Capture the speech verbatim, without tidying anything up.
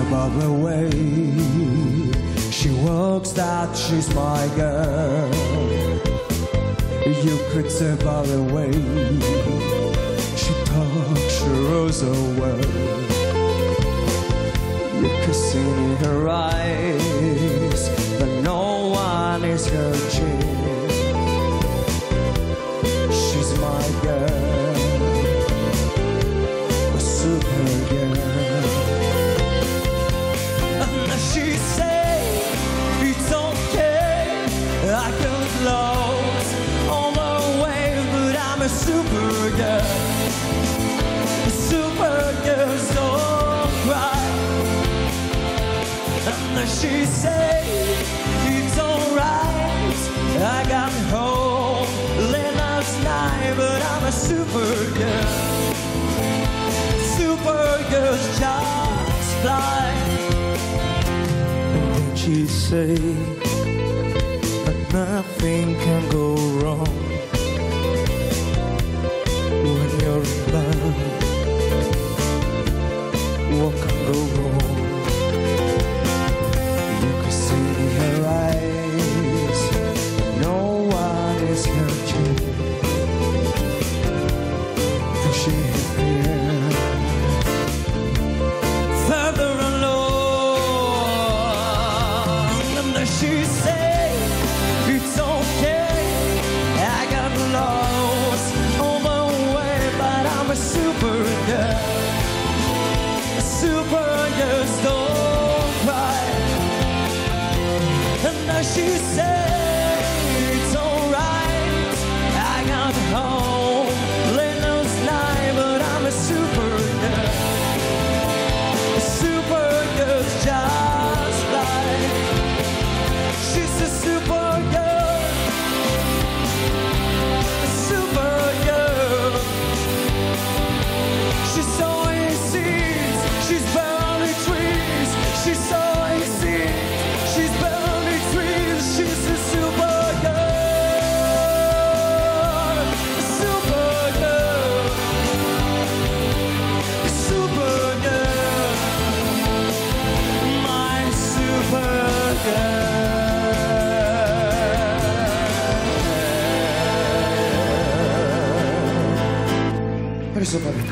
away. She walks that she's my girl. You could tell by the way she talks, she rolls away. You could see in her eyes that no one is her chin. She's my girl, a super girl. And she say it's okay, I can close all the way, but I'm a super girl. A super girl, don't cry. And she say it's alright, I got home late last night, but I'm a super girl. Super girls just fly. And then she say that nothing can go wrong when you're in love. What can go wrong? You can see in her eyes no one is hurting. Pushing her fear further along. And then she say it's okay, I got lost all the way, but I'm a super girl. Super girls don't cry. And then she say it's alright, I got home late last night, but I'm a super girl. Super girls just like. She's a super girl, a super girl. She's sowing seeds, she's burning trees. She's sowing seeds, she's burning trees. She's a super girl, a super girl, a super girl, my super girl. Very super.